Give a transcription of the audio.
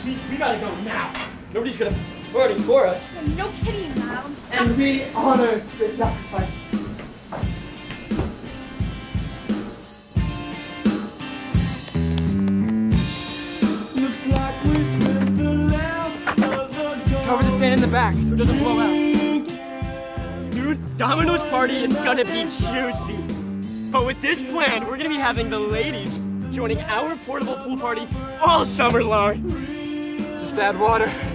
We gotta go now. Nobody's gonna party for us. No kidding, Mom. Stop. And we honor their sacrifice. Looks like we spent the last of the gold. Cover the sand in the back so it doesn't blow out. Dude, Domino's party is gonna be juicy. But with this plan, we're gonna be having the ladies joining our portable pool party all summer long. Just add water.